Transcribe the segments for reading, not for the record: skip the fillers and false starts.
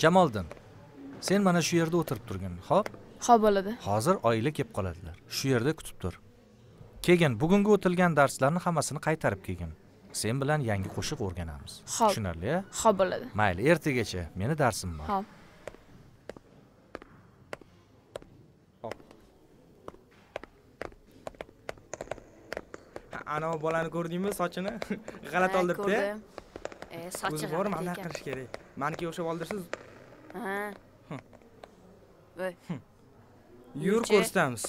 Jamoliddin, sen mana shu yerda o'tirib turgin, xo'p? Xo'p bo'ladi. Hozir oila kelib qoladilar. Shu yerda kutib tur. Keyin bugungi o'tilgan darslarni hammasini qaytarib kelgin. Sen bilan yangi qo'shiq o'rganamiz. Tushunarli, a? Xo'p bo'ladi. Mayli, ertagacha meni darsim bor. Xo'p. Ana bolani ko'rdingmi, sochini? G'alati oldiribdi. Sochi o'zi bor, mana qilish kerak. Meniki o'xshab oldirsiz. Ha. Voy. Yur ko'rsatamiz.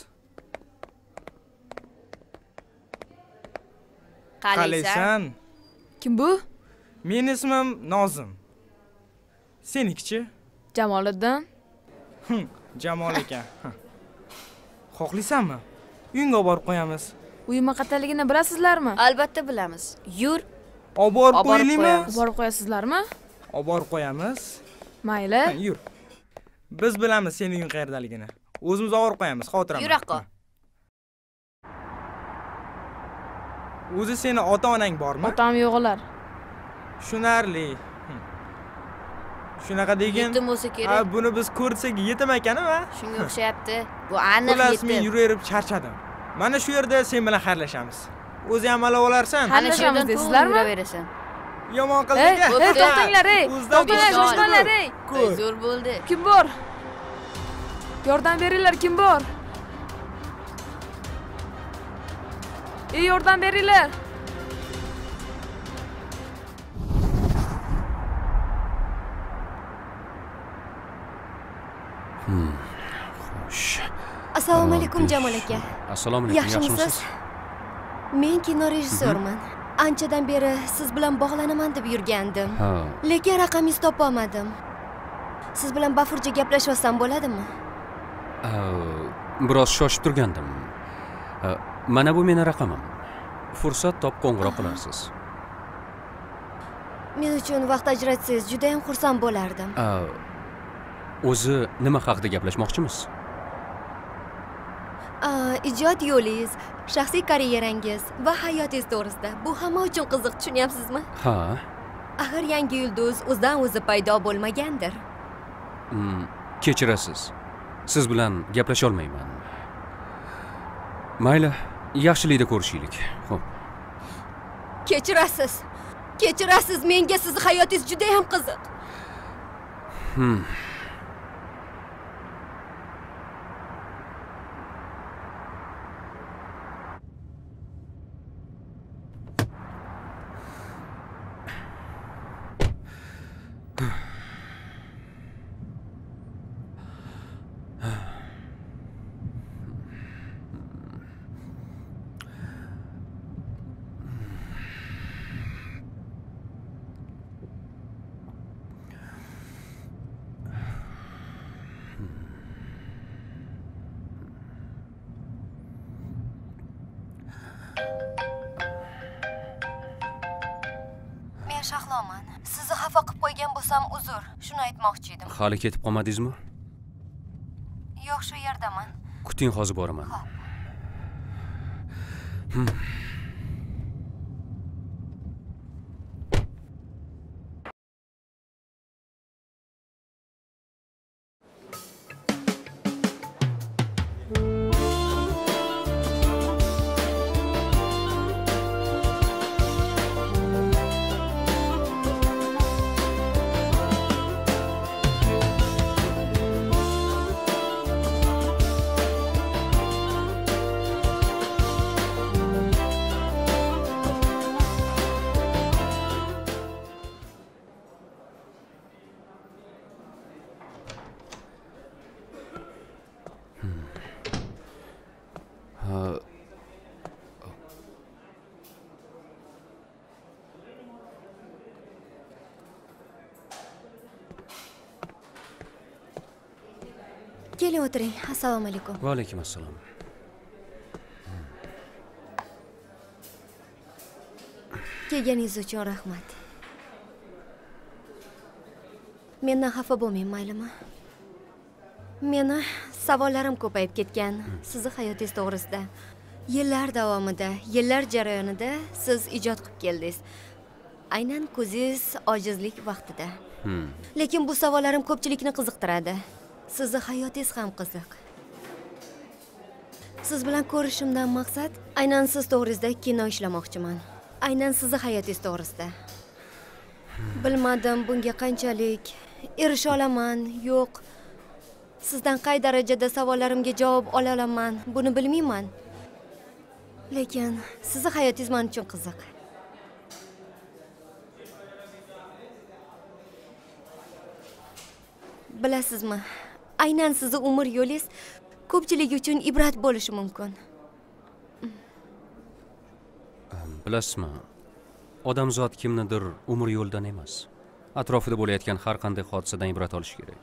Qalaysan? Kim bu? Mening ismim Nozim. Senikichi? Jamoliddin. Jamol ekan. Xohlaysanmi? Uyingga borib qo'yamiz. Uyim qayerligini bilasizlarmi? Albatta bilamiz. Yur. Olib borib qo'yaylikmi? Borib qo'yasizlarmi? Olib borib qo'yamiz. Mayli. Yur. Biz bilamiz sening uying qayerdaligini. O'zimiz olib borib qo'yamiz, xotiramiz. Yur aqo. O'zi seni ota-onang bormi? Otam yo'qlar. Tushunarli. Shunaqa degin. Yetim bo'lsa kerak. Ha, buni biz ko'rsak yetim ekan-a? Shunga o'xshayapti. Bu aniq yetim. Men yuraverib charchadim. Mana shu yerda sen bilan xayrlashamiz. O'zi ham malab olarsan. Xayrlashamiz deysizlarmi? Yuraverasan. Yomon qildik. To'xtanglar, to'xtanglar, Zo'r bo'ldi. Kim bor? Yordam beringlar, kim bor? Yordam beringlar. Xo'sh. Assalomu alaykum Jamol aka. Assalomu alaykum. Yaxshimisiz? Men kino rejissyorman. Anchadan beri siz bilan bog'lanaman deb yurgandim. Lekin raqamingizni topa olmadim. Siz bilan bafurja gaplashsam bo'ladimi? Biroz shoshib turgandim. Mana bu meni raqamim. Fursat top qo'ng'iroq qilarsiz. Men uchun vaqt ajratsangiz juda ham xursand bo'lardim. O'zi nima haqida gaplashmoqchimiz? Ijod yo'lingiz, shaxsiy karyerangiz va hayotingiz to'g'risida. Bu hamma uchun qiziq, tushunyapsizmi? Ha. Axir yangi yulduz o'zidan o'zi paydo bo'lmagandir. Kechirasiz. Siz bilan gaplasha olmayman. Mayli, yaxshilikda ko'rishaylik. Xo'p. Kechirasiz. Kechirasiz, menga siz hayotingiz juda ham qiziq. Shahloman, sizni xafa qilib qo'ygan bo'lsam uzr, shuni aytmoqchi edim. Hali ketib qolmadingizmi? Yo'q, shu yerdaman. Kuting, hozir boraman. Keling o'tiring. Assalomu alaykum. Va alaykum assalom. Kelganingiz uchun rahmat. Mendan xafa bo'lmang, maylimi? Meni savollarim ko'payib ketgan. Sizni hayotingiz to'g'risida. Yillar davomida, yillar jarayonida siz ijod qilib keldingiz. Aynan ko'zingiz ojizlik vaqtida. Lekin bu savollarim ko'pchilikni qiziqtiradi. Sizni hayotingiz ham qiziq. Siz bilan ko'rishimdan maqsad aynan siz to'g'risida kino ishlamoqchiman. Aynan sizni hayotingiz to'g'risida. Bilmadim bunga qanchalik erisha olaman, yo'q. Sizdan qay darajada savollarimga javob ola olaman, buni bilmayman. Lekin sizni hayotingiz men uchun qiziq. Bilasizmi? Aynan sizni umr yo'lingiz ko'pchilik uchun ibrat bo'lishi mumkin. Bilasizmi? Odamzod kimnidir umr yo'ldan emas, atrofida bo'layotgan har qanday hodisadan ibrat olish kerak.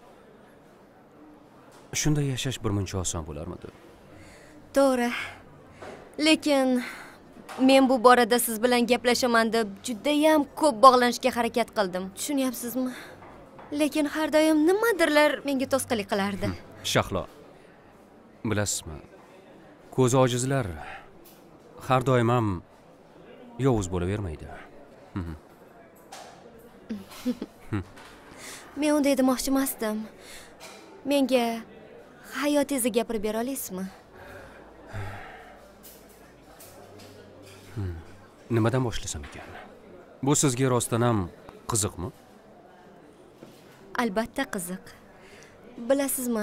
Shunda yashash birmuncha oson bo'larmidi? To'g'ri. Lekin men bu borada siz bilan gaplashaman deb juda ham ko'p bog'lanishga harakat qildim. Tushunyapsizmi? Lekin har doim nimadirlar menga to'sqinlik qilardi. Shahlo, bilasizmi? Ko'zi ojizlar har doim ham yovuz bo'lavermaydi. Men unday demoqchi emasdim. Menga hayotingizni gapirib bera olasizmi? Nimadan boshlasam ekan? Bu sizga rostdan ham qiziqmi? Albatta qiziq. Bilasizmi?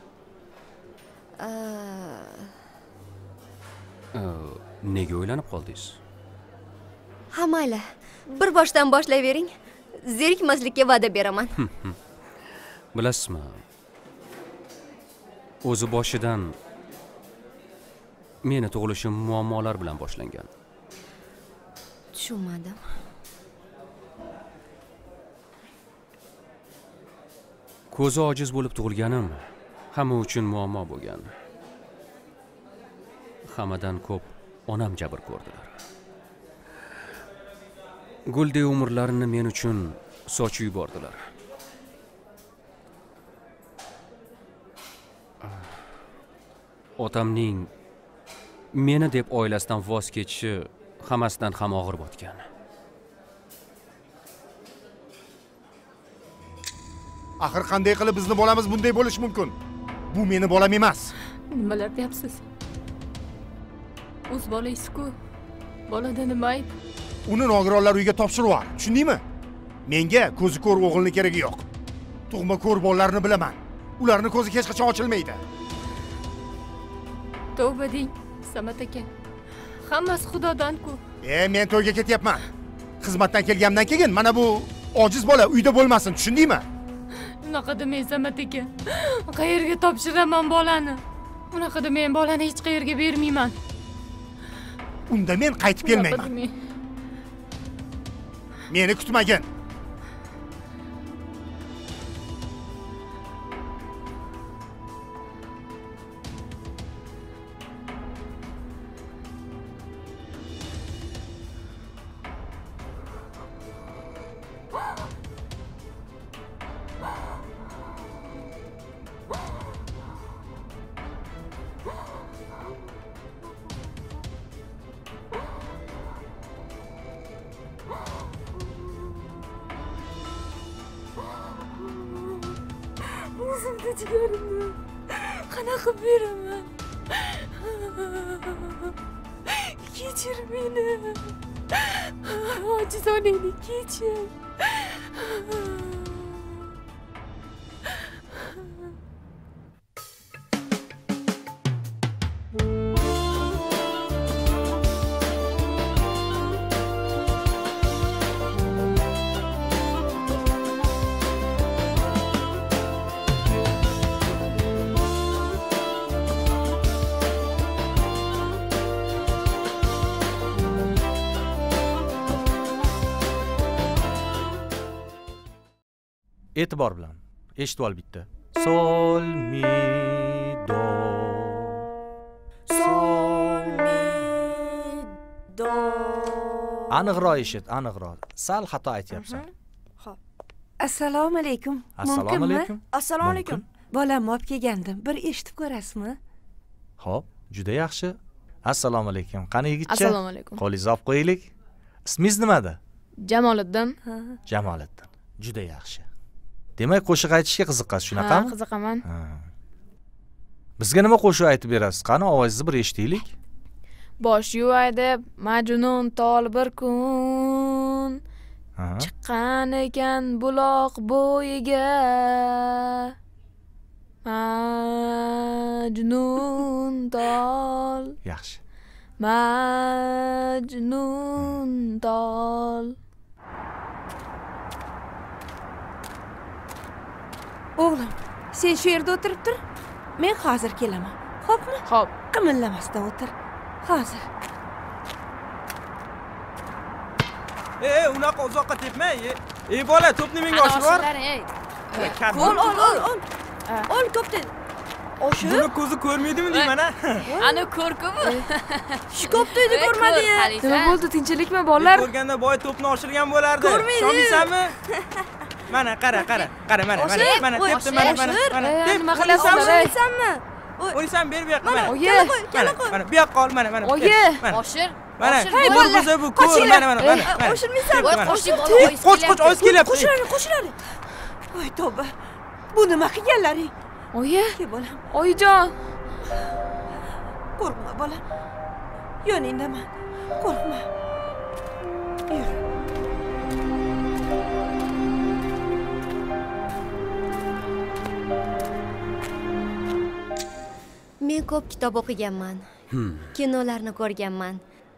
Nega o'ylanib qoldingiz? Ha mayli. Bir boshdan boshlayvering. Zerikmaslikka va'da beraman. Bilasizmi? O'zi boshidan meni tug'ilishim muammolar bilan boshlangan. Tushunmadim. Ko'zi ojiz bo'lib tug'ilganim hamma uchun muammo bo'lgan. Hammadan ko'p onam jabr ko'rdilar. Guldek umrlarini men uchun sochib yubordilar. Otamning meni deb oilasidan voz kechishi hammasidan ham og'ir botgan. Axir qanday qilib bizni bolamiz bunday bo'lishi mumkin? Bu meni bolam emas. Nimalar deyapsiz? O'z bolangiz-ku. Bolada nima ayb? Uni nogironlar uyiga topshirib yubor. Tushundingmi? Menga ko'zi ko'r o'g'ilning keragi yo'q. Tug'ma ko'r bolalarni bilaman. Ularning ko'zi hech qachon ochilmaydi. Tavba deng, Samat aka. Hammasi Xudodan-ku. Men to'yga ketyapman. Xizmatdan kelganimdan keyin mana bu ojiz bola uyda bo'lmasin, tushundingmi? Unaqa demang Samat aka. Qayerga topshiraman bolani? Unaqa men bolani hech qayerga bermayman. Unda men qaytib kelmayman. Meni kutmagin. O'zimda jigarimni qanaqa beraman? Kechir meni. Ojizonangni kechir. E'tibor bilan eshitib ol bitta. Sol mi do. Sol mi do. Aniqroq eshit, aniqroq. Sal xato aytyapsan. Xo'p. Assalomu alaykum. Assalomu alaykum. Assalomu alaykum. Bolamni olib kelgandim. Bir eshitib ko'rasizmi? Xo'p, juda yaxshi. Assalomu alaykum. Qani yigitcha? Assalomu alaykum. Qo'lingizni olib qo'yaylik. Ismingiz nimada? Jamoliddin. Jamoliddin. Juda yaxshi. Demak, qo'shiq aytishga qiziqasiz, shunaqami? Ha, qiziqaman. Bizga nima qo'shiq aytib berasiz? Qani, ovozingizni bir eshitaylik. Bosh yuvaydi Majnun tol bir kun. Chiqqan ekan buloq bo'yiga. Majnun tol. Yaxshi. Majnun tol. O'g'lim, sen shu yerda o'tirib tur. Men hozir kelaman. Xo'pmi? Xo'p. Qimirlamasdan o'tir. Hozir. Unaqa uzoqqa tepma. Bola, to'pni menga oshir bor. Ol. Ol ko'pdan. Oshir. Buni ko'zi ko'rmaydimi deyman, ha? Ana ko'rkimi? Shu ko'pni ko'rmadi. Nima bo'ldi, tinchlikmi bolalar? Ko'rganda boy to'pni oshirgan bo'lardi. Ko'rmaydi. Ishonmaysanmi? Mana qara, tepdi, mana. Nima qilyapsizlar? O'ysanmi? O'ysan, ber bu yoqqa, mana. Oyi. Mana bu yoqqa ol, mana. Oyi. Oshir. Mana. Hey, Bo'lsa bu ko'r, mana. Oshirmaysan. Qo'sh, oys kelyapti. Qo'shiladi. Voy tavba. Bu nima qilganlaring? Oyi. Ke bolam. Oyijon. Qo'rqma bolam. Yoningdaman. Qo'rqma. Yur. Men ko'p kitob o'qiganman. Kinolarni ko'rganman.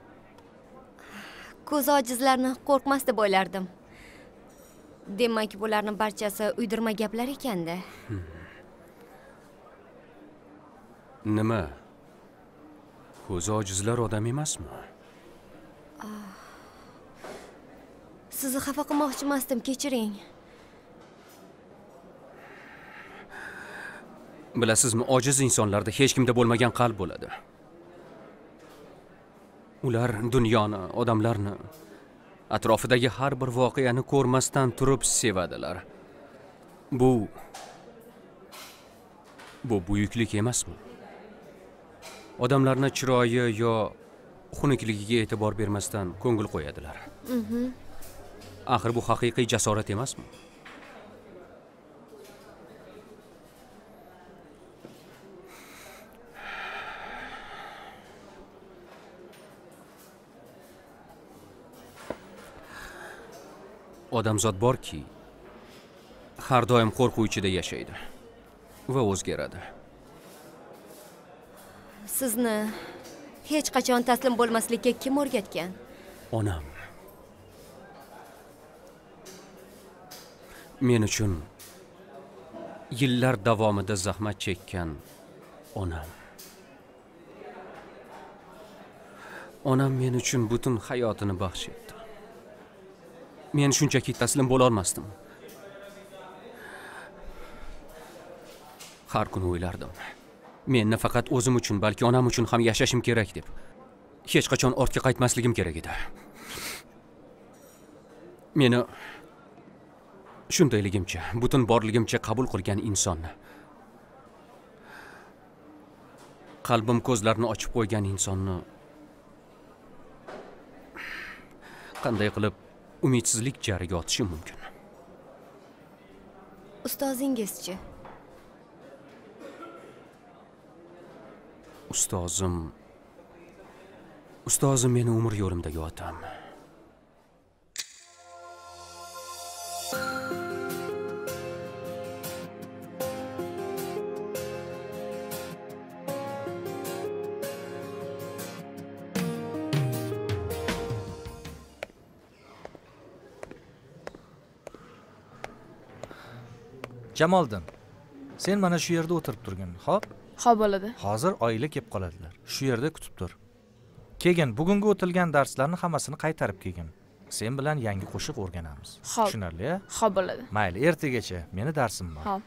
Ko'zi ojizlarni qo'rqmas deb o'ylardim. Demak, bularning barchasi uydirma gaplar ekanda. Nima? Ko'zi ojizlar odam emasmi? Sizni xafa qilmoqchi emasdim, kechiring. Bilasizmi, ojiz insonlarda hech kimda bo'lmagan qalb bo'ladi. Ular dunyoni, odamlarni, atrofidagi har bir voqeani ko'rmasdan turib sevadilar. Bu buyuklik emasmi? Odamlarning chiroyi yo xunukligiga e'tibor bermasdan ko'ngil qo'yadilar. Axir bu haqiqiy jasorat emasmi? Odamzod borki, har doim qo'rquv ichida yashaydi va o'zgaradi. Sizni hech qachon taslim bo'lmaslikka kim o'rgatgan? Onam. Men uchun yillar davomida zahmat chekkan onam. Onam men uchun butun hayotini baxsh etdi. Men shunchaki taslim bo'la olmasdim. Har kuni o'ylardim. Men nafaqat o'zim uchun, balki onam uchun ham yashashim kerak deb. Hech qachon ortga qaytmasligim kerak edi. Meni shundayligimcha, butun borligimcha qabul qilgan insonni, qalbim ko'zlarini ochib qo'ygan insonni qanday qilib umidsizlik jariga otishim mumkin? Ustozingizchi? Ustozim meni umr yo'limdagi otam. Jamoliddin, sen mana shu yerda o'tirib turgin, xo'p? Xo'p bo'ladi. Hozir oila kelib qoladilar. Shu yerda kutib tur. Keyin bugungi o'tilgan darslarni hammasini qaytarib kelgin. Sen bilan yangi qo'shiq o'rganamiz. Tushunarli, a? Xo'p bo'ladi. Mayli, ertagacha meni darsim bor. Xo'p.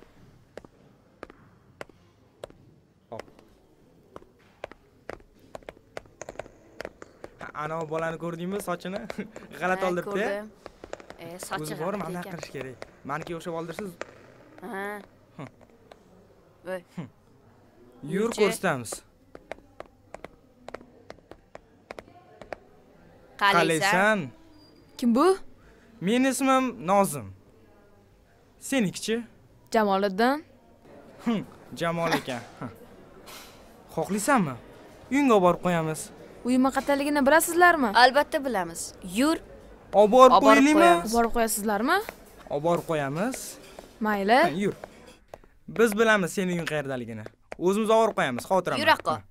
Ana bolani ko'rdingmi, sochini g'alati oldiribdi. Sochi o'zi bor, mana qilish kerak. Meniki o'xshab oldirsiz. Ha. Voy. Yur ko'rsatamiz. Qalaysan? Kim bu? Men ismim Nozim. Senikichi? Jamoliddin. Jamol ekan. Xohlaysanmi? Uyingga olib borib qo'yamiz. Uyim qayerligini bilasizlarmi? Albatta bilamiz. Yur. Olib borib qo'yaylikmi? Olib borib qo'yasizlarmi? Olib borib qo'yamiz. Mayli. Yur. Biz bilamiz sening uying qayerdaligini. O'zimiz olib borib qo'yamiz, xotiraman. Yur aqo.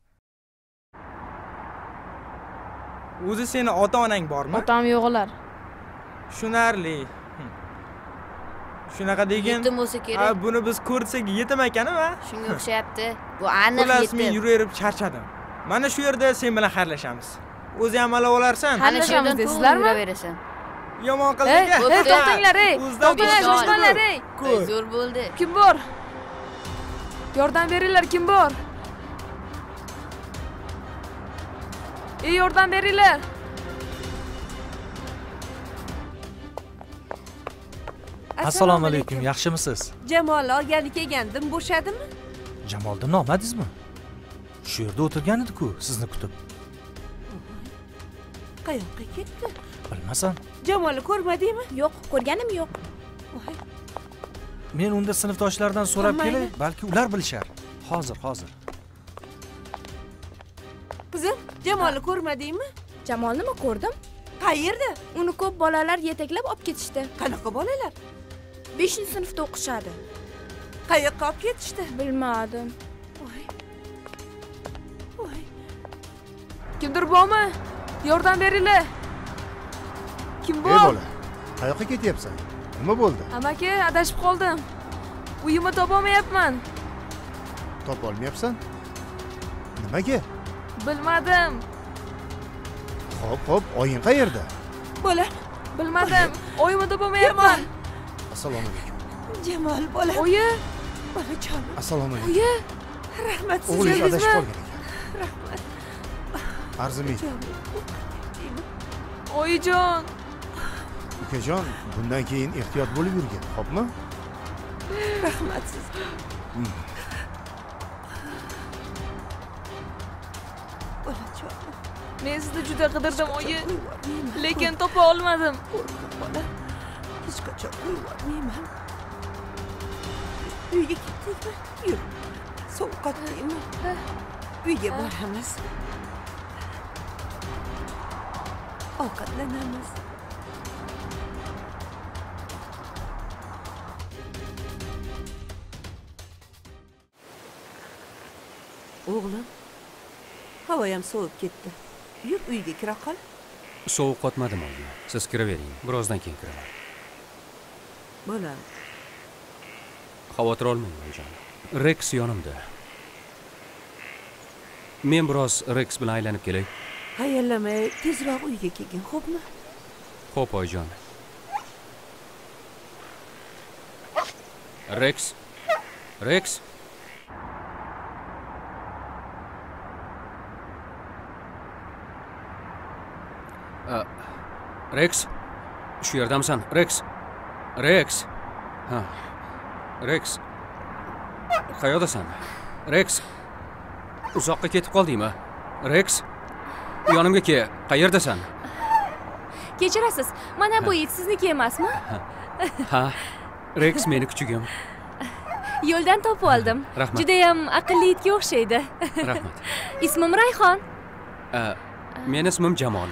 O'zi seni ota-onang bormi? Otam yo'qlar. Tushunarli. Shunaqa degin. Yetim bo'lsa kerak. Buni biz ko'rsak yetim ekan-a? Shunga o'xshayapti. Bu aniq Xullas, men yetim. yuraverib charchadim. Mana shu yerda sen bilan xayrlashamiz. O'zi ham ala olarsan. Xayrlashamiz deysizlarmi? Yuraverasan. Yomon qildik. To'xtanglar, ey. To'xtanglar, ey. Zo'r bo'ldi. Kim bor? Yordam beringlar, kim bor? Ey, yordam beringlar. Assalomu alaykum, yaxshimisiz? Jamol olgani kelgandim, bo'shadimi? Jamolni nomadingizmi? Shu yerda o'tirgan edi-ku, sizni kutib. Qayoqqa ketdi? Bilmasam. Jamolni ko'rmadingmi? Yo'q, ko'rganim yo'q. Men unda sinfdoshlardan so'rab kelay, balki ular bilishar. Hozir. Qizim, Jamolni ko'rmadingmi? Jamolnimi ko'rdim? Qayerda? Uni ko'p bolalar yetaklab olib ketishdi. Qanaqa bolalar? 5-sinfda o'qishadi. Qayoqqa olib ketishdi? Bilmadim. Voy. Kimdir bormi? Yordam beringlar. Kim bor? Ey bola, qayoqqa ketyapsan? Nima bo'ldi? Amaki, adashib qoldim. Uyimni topolmayapman. Topa olmayapsan? Nimaga? Bilmadim. Xo'p, oying qayerda? Bola, Bilmadim. Oyimni topolmayapman. Assalomu alaykum. Jamol bola. Oyi, Bolajon. Assalomu alaykum. oyi. Rahmat O'g'lingiz sizga. adashib qolgan ekan. Rahmat. Arzimaydi. Oyijon. Ukajon, bundan keyin ehtiyot bo'lib yurgin, xo'pmi? Rahmat sizga. Bolajon. Men sizni juda qidirdim, oyi. Lekin topa olmadim. Bola. Hech qachon qo'ymayman. Uyga ketdikmi? Yur. Sovqotdingmi? Uyga boramiz. Ovqatlanamiz. O'g'lim, havo ham sovib ketdi. Yur uyga kira qol. Sovuq qotmadim oyi. Siz kiravering. Birozdan keyin kiraman. Bolam. Xavotir olmang oyijon. Rex yonimda. Men biroz Rex bilan aylanib kelay. Hayallamay tezroq uyga kelgin, xo'pmi? Xo'p oyijon. Rex. Rex. Shu yerdamisan? Rex. Ha. Rex. Qayoqdasan? Rex. Uzoqqa ketib qoldingmi? Rex. Yonimga kel. Qayerdasan? Kechirasiz, mana bu it sizniki emasmi? Ha. Rex meni kuchugim. Yo'ldan topib oldim. Rahmat. Juda ham aqlli itga o'xshaydi. Rahmat. Ismim Rayhon. Meni ismim Jamol.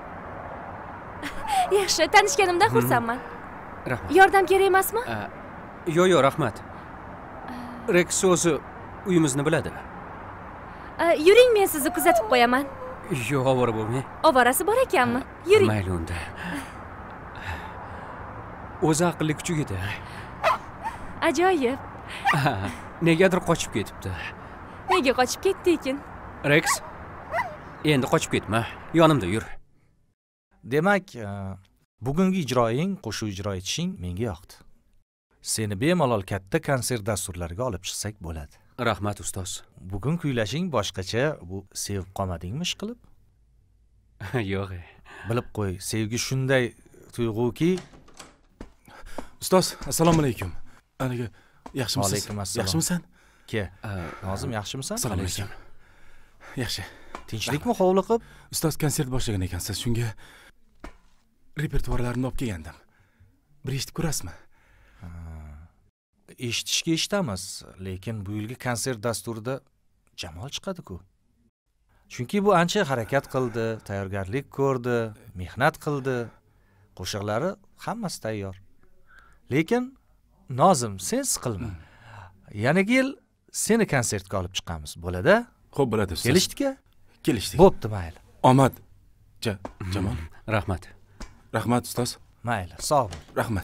Yaxshi, tanishganimdan xursandman. Rahmat. Yordam kerak emasmi? Yo'q, rahmat. Rex o'zi uyimizni biladi. Yuring, men sizni kuzatib qo'yaman. Yo'q, ovora bo'lmang. Ovorasi bor ekanmi? Yuring. Mayli unda. O'zi aqlli kuchuk edi. Ajoyib. Negadir qochib ketibdi. Nega qochib ketdi ekan? Rex, endi qochib ketma. Yonimda yur. Demak, bugungi ijroing, qo'shiq ijro etishing menga yoqdi. Seni bemalol katta konsert dasturlariga olib chiqsak bo'ladi. Rahmat ustoz. Bugun kuylashing boshqacha, bu sevib qolmadingmi ish qilib? Yo'q. Bilib qo'y, sevgi shunday tuyg'uki. Ustoz, assalomu alaykum. Aniga yaxshimisiz? Alaykum assalom. Yaxshimisan? Ke. Nozim, yaxshimisan? Assalomu alaykum. Yaxshi. Tinchlikmi hovliqib? Ustoz konsert boshlagan ekansiz, shunga repertuarlarini olib kelgandim. Bir eshitib ko'rasizmi? Eshitishga eshitamiz, lekin bu yilgi konsert dasturida Jamol chiqadi-ku. Chunki bu ancha harakat qildi, tayyorgarlik ko'rdi, mehnat qildi. Qo'shiqlari hammasi tayyor. Lekin Nozim, sen siqilma. Yanagi yil seni konsertga olib chiqamiz, bo'ladi? Xo'p, bo'ladi ustoz. Kelishdikmi? Kelishdik. Bo'pti, mayli. Omad. Jamol. Rahmat. Rahmat ustoz. Mayli, sog' bo'l. Rahmat.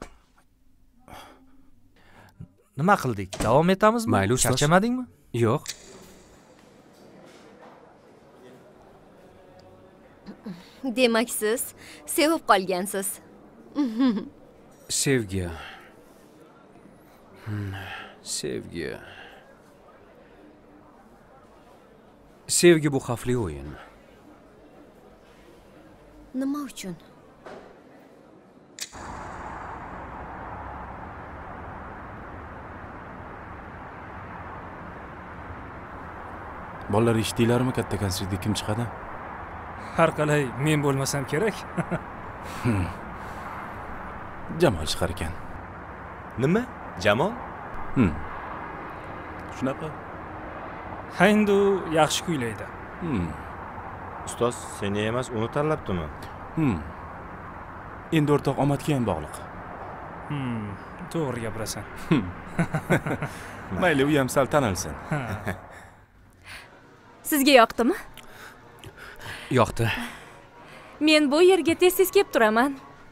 Nima qildik? Davom etamizmi? Mayli ustoz. Charchamadingmi? Yo'q. Demak, siz sevib qolgansiz. Sevgi. Sevgi. Sevgi bu xavfli o'yin. Nima uchun? Bolalar eshitdinglarmi, katta konsertga kim chiqadi? Har qalay men bo'lmasam kerak. Jamol chiqar ekan. Nima? Jamol? Shunaqa. Hindu yaxshi kuylaydi. Ustoz seni emas, uni tanlabdimi? Endi o'rtoq omadga ham bog'liq. To'g'ri gapirasan. Mayli, u ham sal tanilsin. Sizga yoqdimi? Yoqdi. Men bu yerga tez-tez kelib turaman.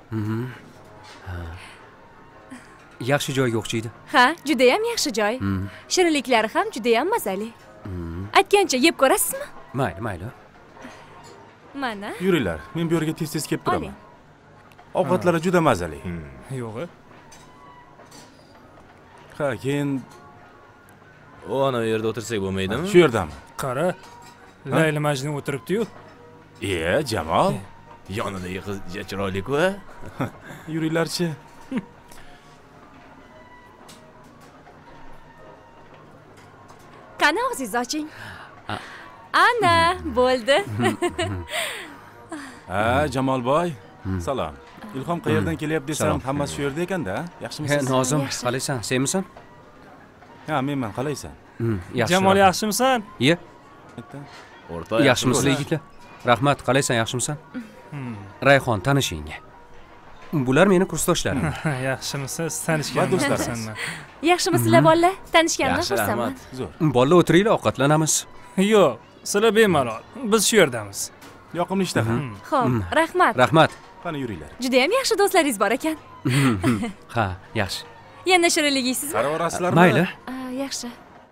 Yaxshi joyga o'xshaydi. Ha, juda ham yaxshi joy. Shirinliklari ham juda ham mazali. Aytgancha yeb ko'rasizmi? Mayli, mayli. Mana. Yuringlar, men bu yerga tez-tez kelib turaman. Ovqatlari juda mazali. Yo'g'i. Ha, keyin ana u yerda o'tirsak bo'lmaydimi? Shu yerdami? Qara. Layli Majnun o'tiribdi-yu. Jamol. Yonidagi qiz chiroyli-ku. Yuringlarchi. Qani og'zingizni oching. Ana, bo'ldi. Ha, Jamolboy. Salom. Ilhom qayerdan kelyapti desam, hammasi shu yerda ekanda, yaxshimisiz? Nozim, qalaysan? Senmisan? Ha, menman, qalaysan? Yaxshi. Jamol, yaxshimisan? Ye. O'rta. Yaxshimisizlar yigitlar? Rahmat, qalaysan, yaxshimisan? Rayhon, tanishing. Bular meni kursdoshlarim. Yaxshimisiz? Tanishganman. Yaxshimisizlar bolalar? Tanishganimdan xursandman. Zo'r. Bolalar o'tiringlar, ovqatlanamiz. Yo'q, sizlar bemalol. Biz shu yerdamiz. Yoqimli ishtaha. Xo'p, rahmat. Rahmat. Qani yuringlar. Juda ham yaxshi do'stlaringiz bor ekan. Ha, yaxshi. Yana shirinlik yeysizmi? Qarab orasizlarmi? Mayli. Yaxshi.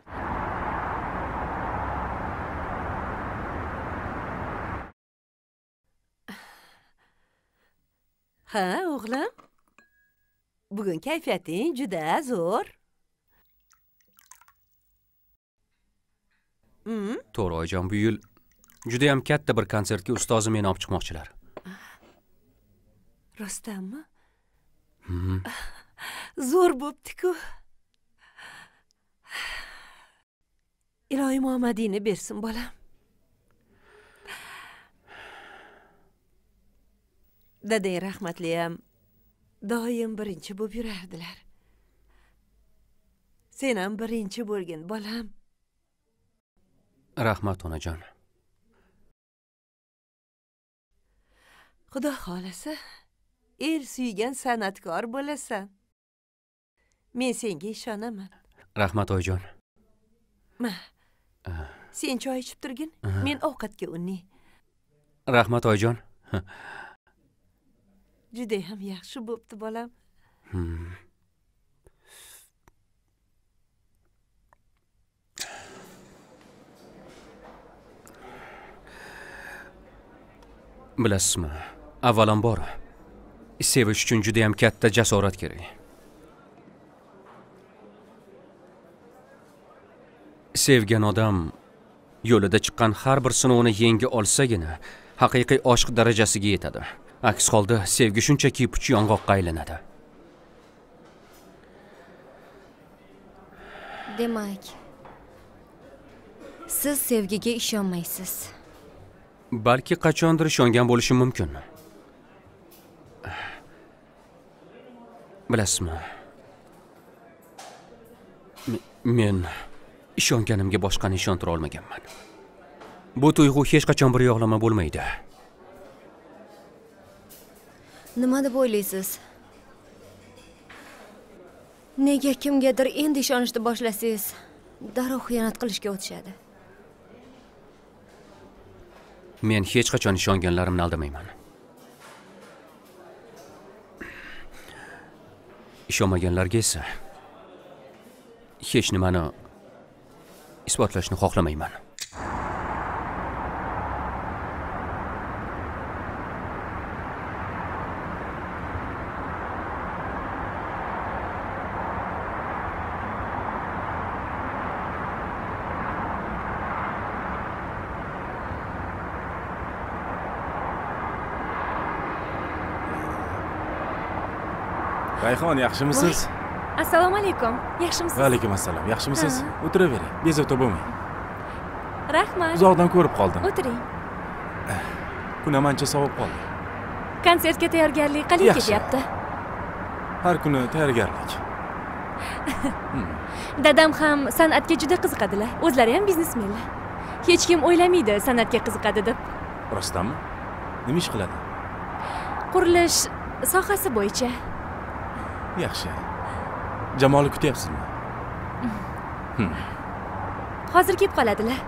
Ha, o'g'lim. Bugun kayfiyating juda zo'r. To'g'ri, oyijon, bu yil juda ham katta bir konsertga ustozim meni olib chiqmoqchilar. Rostdanmi? Zo'r bo'pti-ku. Iloyim omadingni bersin, bolam. Dadang rahmatli ham doim birinchi bo'lib yurardilar. Sen ham birinchi bo'lgin, bolam. Rahmat onajon. Xudo xolasa, el suygan san'atkor bo'lasan. Men senga ishonaman. Rahmat oyijon. Ma. Sen choy ichib turgin, men ovqatga unnay. Rahmat oyijon. Juda ham yaxshi bo'pti, bolam. Bilasizmi, avvalambor sevish uchun juda ham katta jasorat kerak. Sevgan odam yo'lida chiqqan har bir sinovni yenga olsagina haqiqiy oshq darajasiga yetadi. Aks holda sevgi shunchaki puch yong'oqqa aylanadi. Demak, siz sevgiga ishonmaysiz. Balki qachondir ishongan bo'lishim mumkin. Bilasizmi? Men ishonganimga boshqani ishontira olmaganman. Bu tuyg'u hech qachon bir yo'qlama bo'lmaydi. Nima deb o'ylaysiz? Nega kimgadir endi ishonishni boshlasangiz, darrov xiyonat qilishga o'tishadi? Men hech qachon ishonganlarimni aldamayman. Ishonmaganlarga esa hech nimani isbotlashni xohlamayman. Rayhon, yaxshimisiz? Assalomu alaykum. Yaxshimisiz? Va alaykum assalom. Yaxshimisiz? O'tiravering. Bezovta bo'lmang. Rahmat. Uzoqdan ko'rib qoldim. O'tiring. Kun ancha sovib qoldi. Konsertga tayyorgarlik qalay ketyapti? Har kuni tayyorgarlik. Dadam ham san'atga juda qiziqadilar. O'zlari ham biznesmenlar. Hech kim o'ylamaydi san'atga qiziqadi deb. Rostdanmi? Nima ish qiladi? Qurilish sohasi bo'yicha. Yaxshi. Jamolni kutyapsizmi? Hozir kelib qoladilar.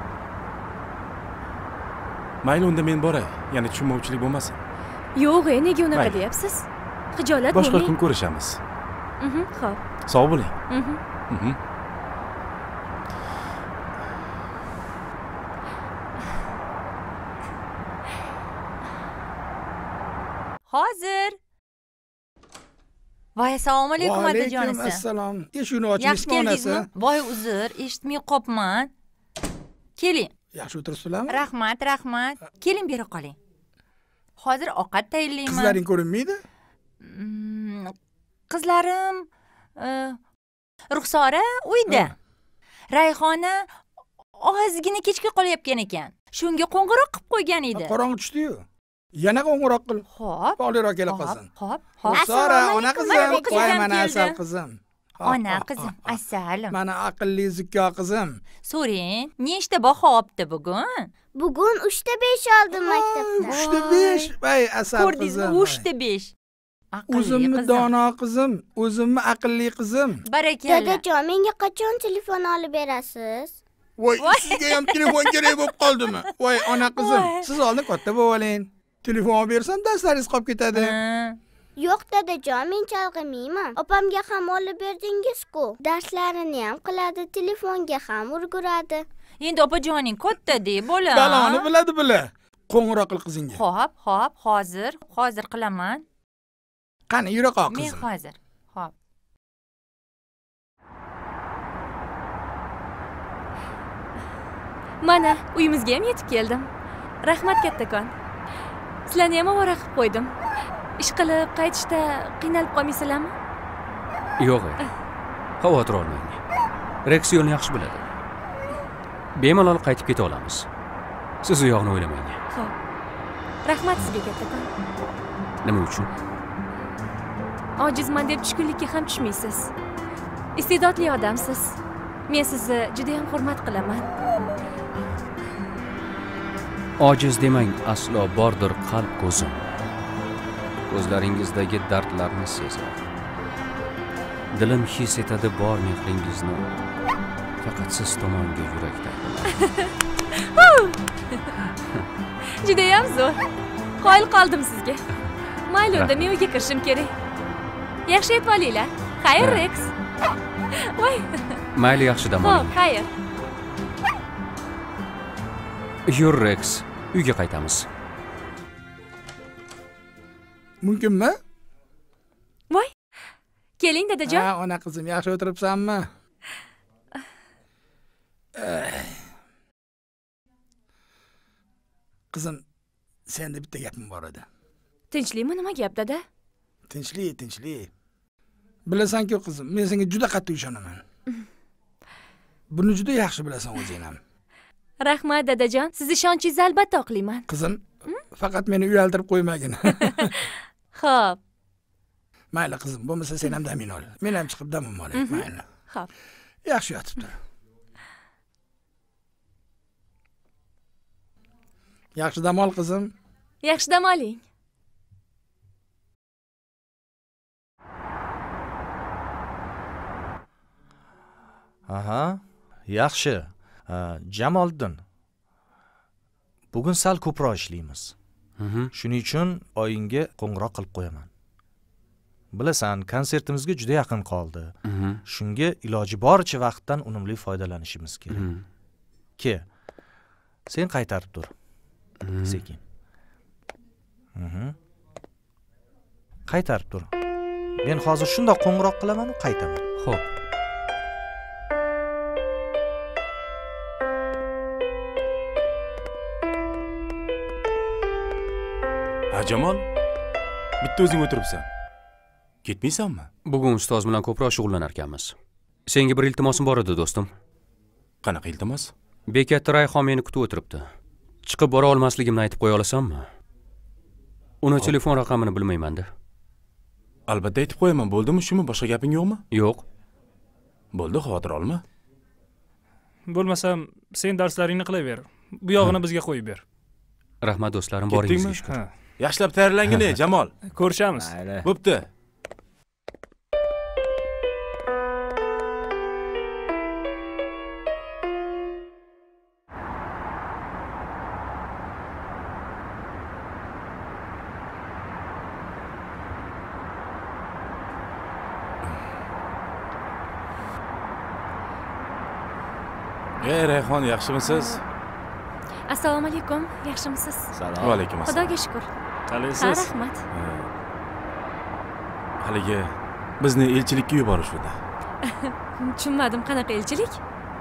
Mayli, unda men boray. Yana tushunmovchilik bo'lmasin. Yo'q, nega unaqa deyapsiz? Xijolat bo'lmang. Boshqa kun ko'rishamiz. Xo'p. Sog' bo'ling. Hozir. Voy, assalomu alaykum otajonisi. Alaykum assalom. Eshikni oching, onasi. Voy, uzr, eshitmay qopman. Keling. Yaxshi o'tiribsizlarmi? Rahmat, rahmat. Keling, bera qoling. Hozir ovqat tayyorlayman. Qizlaring ko'rinmaydi? Qizlarim Ruxsora uyda. Rayhona ozgina kechga qolyapgan ekan. Shunga qo'ng'iroq qilib qo'ygan edi. Qorong'i tushdi-yu. Yana qo'ng'iroq qil. Xo'p. Poliroq kela qolsin. Xo'p. Ruxsora, ona qizim. Voy, mana asal qizim. Ona qizim, assalim. Mana aqlli zukko qizim. So'ring, nechta baho olibdi bugun? Bugun 3/5 oldim maktabda. 3/5. Voy, asal qizim. Ko'rdingizmi? 3/5. O'zimni dono qizim, o'zimni aqlli qizim. Barakalla. Dadajon, menga qachon telefon olib berasiz? Voy, sizga ham telefon kerak bo'lib qoldimi? Voy, ona qizim, siz oldin katta bo'lib oling. Telefon olib bersam, darslaringiz qolib ketadi. Yo'q, dadajon, men chalg'imayman. Opamga ham olib berdingiz-ku. Darslarini ham qiladi, telefonga ham urguradi. Endi opajoning katta-de, bola. Baloni biladi bila. Qo'ng'iroq qil qizingga. Xo'p, hozir qilaman. Qani, yura qol qizim. Men hozir. Xo'p. Mana, uyimizga ham yetib keldim. Rahmat kattakon. Sizlarni ham ovora qilib qo'ydim. Ish qilib qaytishda qiynalib qolmaysizlarmi? Yo'q. Xavotir olmang. Rex yo'lni yaxshi biladi. Bemalol qaytib keta olamiz. Siz u yoqni o'ylamang. Xo'p. Rahmat sizga kattakon. Nima uchun? Ojizman deb tushkunlikka ham tushmaysiz. Iste'dodli odamsiz. Men sizni juda ham hurmat qilaman. Ojiz demang, aslo bordir qalb ko'zim. Ko'zlaringizdagi dardlarni sezar. Dilim his etadi bor mehringizni. Faqat siz tomonga yurakdan. Juda ham zo'r. Qoyil qoldim sizga. Mayli, unda men uyga kirishim kerak. Yaxshi yetib olinglar. Xayr, Rex. Voy. Mayli, yaxshi dam oling. Xo'p, xayr. Yur, Rex. Uyga qaytamiz. Mumkinmi? Voy. Keling, dadajon. Ha, ona qizim, yaxshi o'tiribsanmi? Qizim, senda bitta gapim bor edi. Tinchlikmi, nima gap, dada? Tinchlik. Bilasan-ku qizim, men senga juda qattiq ishonaman. Buni juda yaxshi bilasan o'zing ham. Rahmat, dadajon. Siz ishonchingizni albatta oqlayman. Qizim, faqat meni uyaltirib qo'ymagin. Xo'p. Mayli qizim, bo'lmasa sen ham damin ol. Men ham chiqib dam olay. Mayli. Xo'p. Yaxshi yotib tur. Yaxshi dam ol qizim. Yaxshi dam oling. Aha, yaxshi. Jamoliddin. Bugun sal ko'proq ishlaymiz. Shuning uchun oyingga qo'ng'iroq qilib qo'yaman. Bilasan, konsertimizga juda yaqin qoldi. Shunga iloji boricha vaqtdan unumli foydalanishimiz kerak. Ke, sen qaytarib tur. Sekin. Qaytarib tur. Men hozir shundoq qo'ng'iroq qilaman va qaytaman. Xo'p. Jamol, bitta o'zing o'tiribsan. Ketmaysanmi? Bugun ustoz bilan ko'proq shug'ullanar ekanmiz. Senga bir iltimosim bor edi, do'stim. Qanaqa iltimos? Bekatda Rayhon meni kutib o'tiribdi. Chiqib bora olmasligimni aytib qo'ya olasanmi? Uni telefon raqamini bilmayman-da. Albatta aytib qo'yaman, bo'ldimi? Shumi? Boshqa gaping yo'qmi? Yo'q. Bo'ldi, xavotir olma. Bo'lmasam, sen darslaringni qilaver. Bu yog'ini bizga qo'yib ber. Rahmat do'stlarim, boringizga shukr. Yaxshilab tayyorlangin, Jamol. Ko'rishamiz. Bo'pti. Rayhon, yaxshimisiz? Assalomu alaykum, yaxshimisiz? Salom. Va alaykum assalom. Xudoga shukr. Qalaysiz? Rahmat. Haliga bizni elchilikka yuborishdi. Tushunmadim, qanaqa elchilik?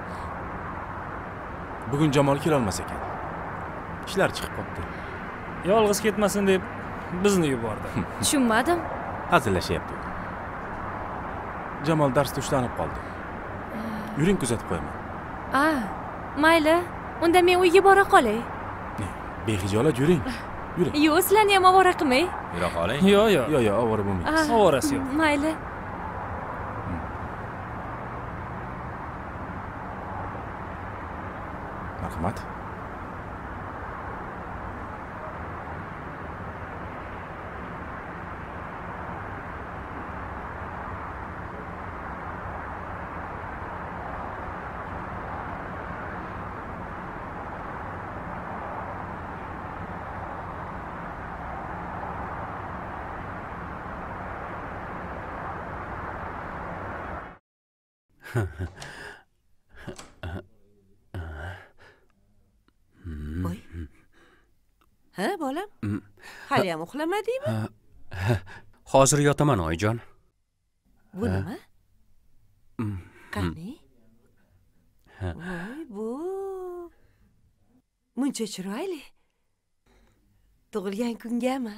Bugun Jamol kela olmas ekan. Ishlar chiqib qopti. Yolg'iz ketmasin deb bizni yubordi. Tushunmadim. Hazillashyapti. Jamol darsda ushlanib qoldi. Yuring, kuzatib qo'yaman. Mayli. Unda men uyga bora qolay. Behijolat yuring. Yuring. Yo'q, sizlarni ham ovora qilmay. Yura qoling. Yo'q. Yo'q, ovora bo'lmaysiz. Ovorasi yo'q. Mayli. Marhamat. Voy. Ha, bolam? Hali ham uxlamadingmi? Hozir yotaman, oyijon. Bu nima? Qani? Voy, bu. Muncha chiroyli. Tug'ilgan kungami?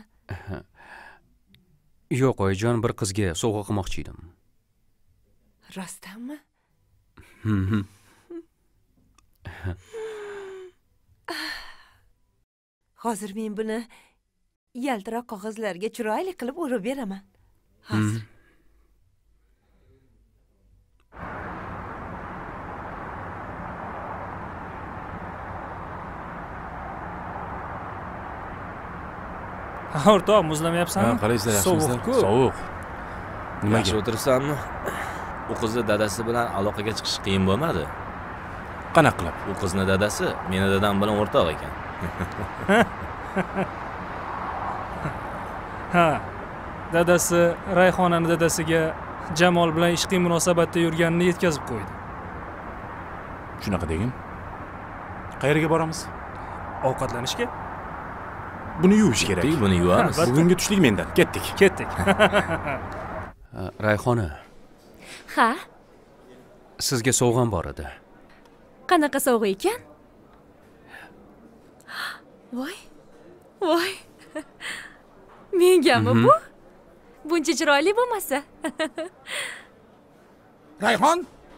Yo'q, oyijon, bir qizga sovg'a qilmoqchi edim. Rostdanmi? Hozir men buni yaltiroq qog'ozlarga chiroyli qilib o'rib beraman. Hozir. O'rtoq, muzlamayapsanmi? Qalaysizlar, yaxshimisizlar? Sovuq. Nima yaxshi o'tiribsanmi? U qizni dadasi bilan aloqaga chiqish qiyin bo'lmadi? Qanaqa qilib? U qizni dadasi meni dadam bilan o'rtoq ekan. Ha. Dadasi Rayhonani dadasiga Jamol bilan ishqiy munosabatda yurganini yetkazib qo'ydi. Shunaqa degin? Qayerga boramiz? Ovqatlanishga. Buni yuvish kerak. Buni yuvamiz. Bugungi tushlik mendan. Ketdik. Rayhona. Ha? Sizga sovg'am bor edi. Qanaqa sovg'a ekan? Voy. Voy. Mengami bu? Buncha chiroyli bo'lmasa. Rayhon?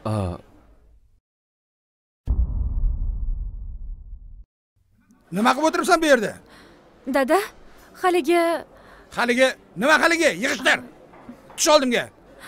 Nima qilib o'tiribsan bu yerda? Dada, haligi nima haligi? Yig'ishtir. Tush oldimga.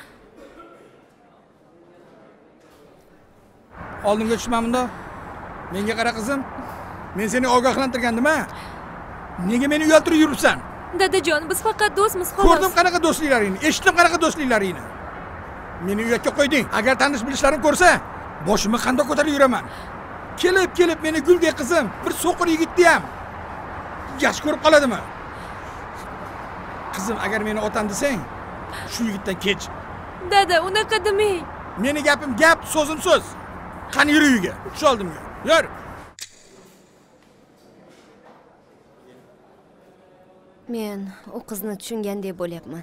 Oldimga tushma bunda. Menga qara qizim. Men seni ogohlantirgandim-a? Nega meni uyaltirib yuribsan? Dadajon, biz faqat do'stmiz xolos. Ko'rdim qanaqa do'stliklaringni, eshitdim qanaqa do'stliklaringni. Meni uyatga qo'yding. Agar tanish bilishlarim ko'rsa, boshimni qandoq ko'tarib yuraman. Kelib meni Guldek qizim, bir so'qir yigitni ham yaxshi ko'rib qoladimi? Qizim, agar meni otam desang, shu yigitdan kech. Dada, unaqa demang. Meni gapim gap, so'zim so'z. Qani yur uyga. Tush oldimga. Yur. Men u qizni tushungandek bo'lyapman.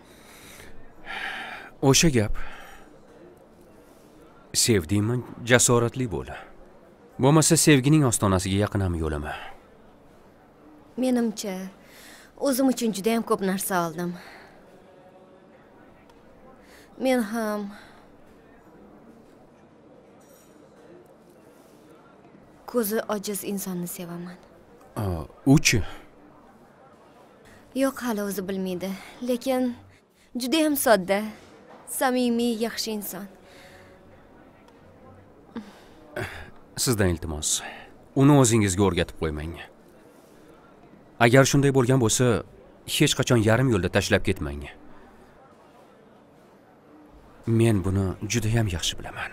O'sha gap. Sevdingmi, jasoratli bo'l. Bo'lmasa sevgining ostonasiga yaqin ham yo'lama. Menimcha, o'zim uchun juda ham ko'p narsa oldim. Men ham ko'zi ojiz insonni sevaman. Uchi? Yo'q, hali o'zi bilmaydi, lekin juda ham sodda, samimiy, yaxshi inson. Sizdan iltimos, uni o'zingizga o'rgatib qo'ymang. Agar shunday bo'lgan bo'lsa, hech qachon yarim yo'lda tashlab ketmang. Men buni juda ham yaxshi bilaman.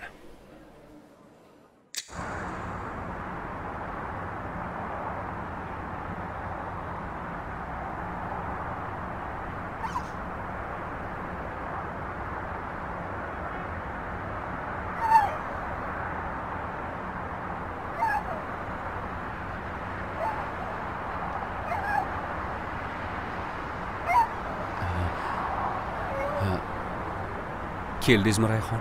Keldingizmi Rayhon?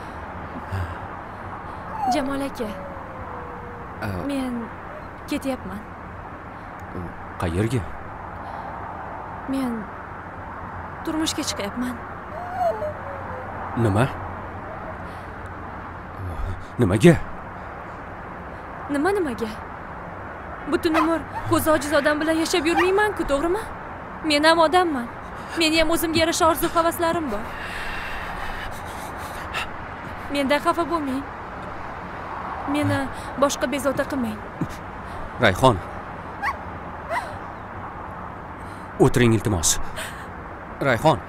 Jamol aka. Men ketyapman. Qayerga? Men turmushga chiqyapman. Nima? Nimaga? Nimaga? Butun umr ko'zi ojiz odam bilan yashab yurmayman-ku, to'g'rimi? Men ham odamman. Meni ham o'zimga yarasha orzu-havaslarim bor. Mendan xafa bo'lmang. Meni boshqa bezovta qilmang. Rayhon. O'tiring iltimos. Rayhon.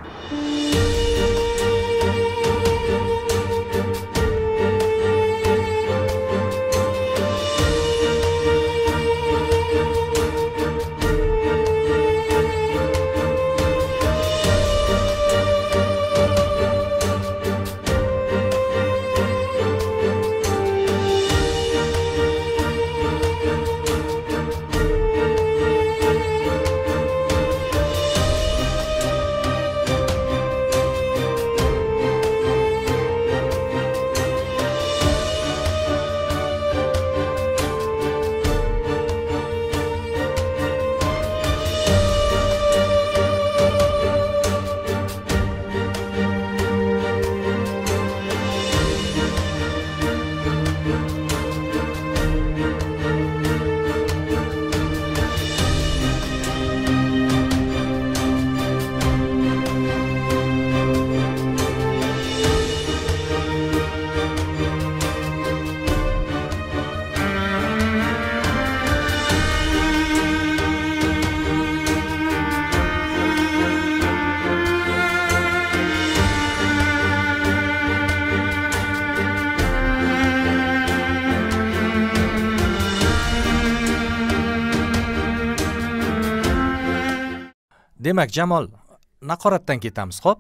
Demak, Jamol, naqoratdan ketamiz, xo'p?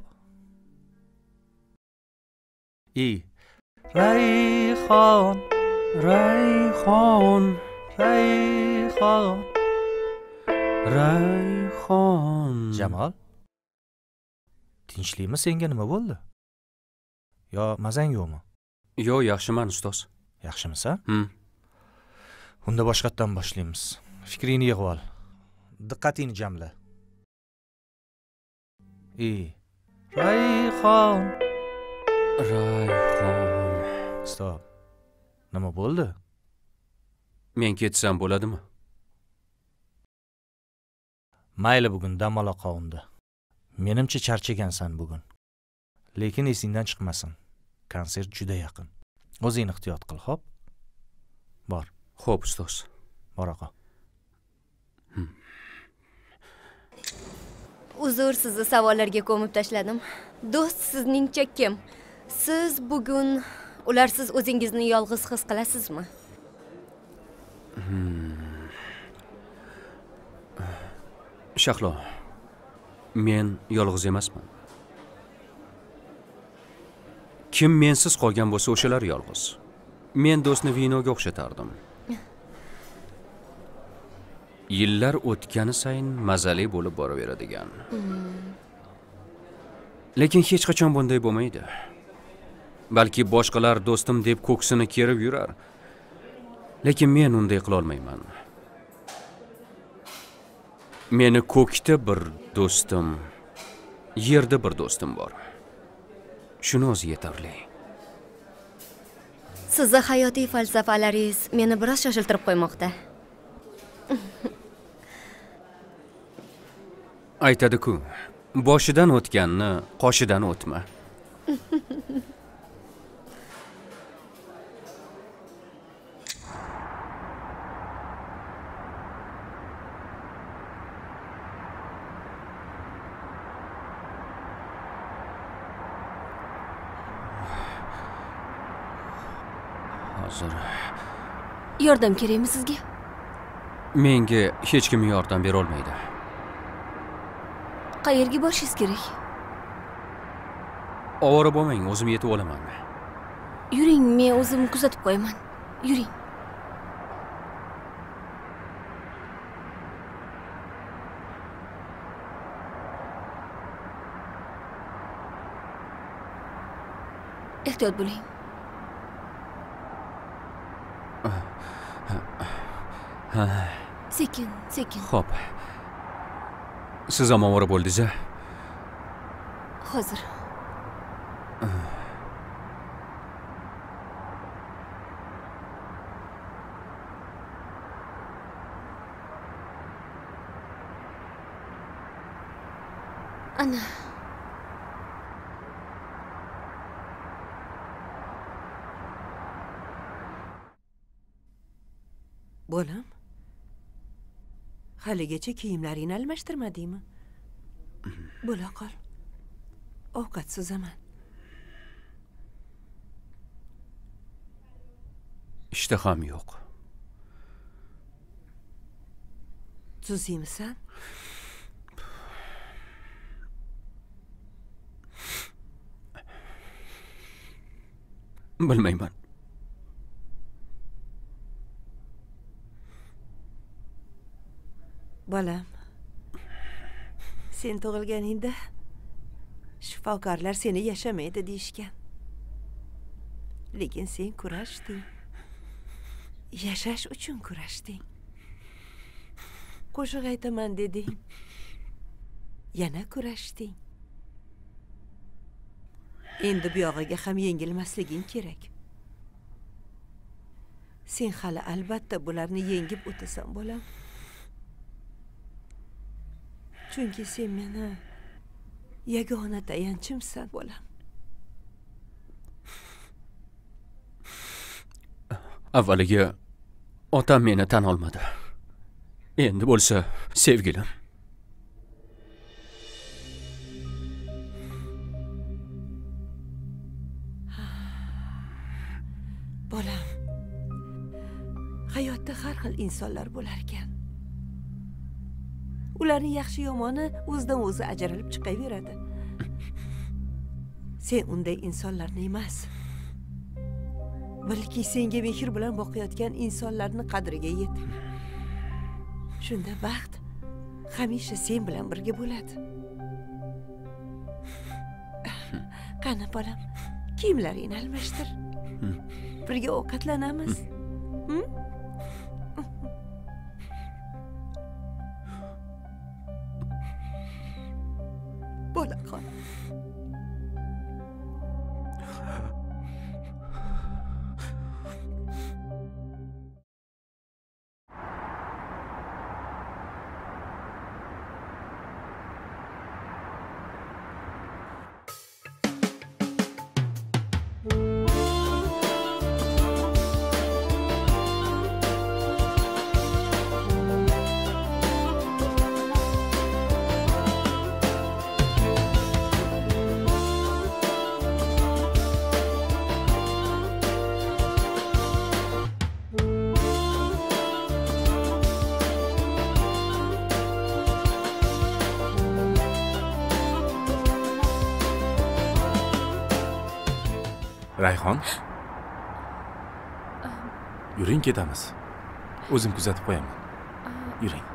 Rayhon, Rayhon, Rayhon, Rayhon. Jamol, tinchlikmi, senga nima bo'ldi? Yo, mazang yo'qmi? Yo'q, yaxshiman ustoz. Yaxshimisan? Unda boshqatdan boshlaymiz. Fikringni yig'ib ol. Diqqatingni jamla. Rayhon. Rayhon. Stop. Nima bo'ldi? Men ketsam bo'ladimi? Mayli, bugun dam ola qovunda. Menimcha charchagansan bugun. lekin esingdan chiqmasin. Konsert juda yaqin. O'zing ehtiyot qil, xo'p? Bor. Xo'p, ustoz. Bora qol. Uzr, sizni savollarga ko'mib tashladim. Do'st sizningcha kim? Siz bugun ularsiz o'zingizni yolg'iz his qilasizmi? Shahlo, men yolg'iz emasman. Kim mensiz qolgan bo'lsa, o'shalar yolg'iz. Men do'stni vinoga o'xshatardim. Yillar o'tgani sayin mazali bo'lib boraveradigan. Lekin hech qachon bunday bo'lmaydi. Balki boshqalar do'stim deb ko'ksini kerib yurar. Lekin men unday qila olmayman. Meni ko'kda bir do'stim, yerda bir do'stim bor. Shuni o'zi yetarli. Sizni hayotiy falsafalaringiz meni biroz shoshiltirib qo'ymoqda. Aytadi-ku, boshidan o'tganni qoshidan o'tma. Hozir Yordam kerakmi sizga? Menga hech kim yordam bera olmaydi. Qayerga borishingiz kerak? Ovora bo'lmang, o'zim yetib olaman. Yuring, men o'zim kuzatib qo'yaman. Yuring. Ehtiyot bo'ling. Sekin, sekin. Xo'p. Siz ham ovora bo'ldingiz-a? Hozir. Ana. Bolam, haligacha kiyimlaringni almashtirmadingmi? Bo'la qol. Ovqat suzaman. Ishtaham yo'q. Tuziymisan? Bilmayman. Bolam, sen tug'ilganingda shifokorlar seni yashamaydi deyishgan. Lekin sen kurashding. Yashash uchun kurashding. Qo'shiq aytaman deding. Yana kurashding. Endi bu yog'iga ham yengilmasliging kerak. Sen hali albatta bularni yengib o'tasan, bolam. Chunki sen meni yagona tayanchimsan, bolam. Avvaliga otam meni tan olmadi. Endi bo'lsa sevgilim. Bolam, hayotda har xil insonlar bo'lar ekan. Ularning yaxshi yomoni o'zidan o'zi ajralib chiqaveradi. Sen unday insonlarni emas. Balki senga mehr bilan boqayotgan insonlarning qadriga yet. Shunda baxt hamisha sen bilan birga bo'ladi. Qani bolam, kiyimlaringni almashtir. Birga ovqatlanamiz. Bolaqon. Rayhon. Yuring ketamiz. O'zim kuzatib qo'yaman. Yuring.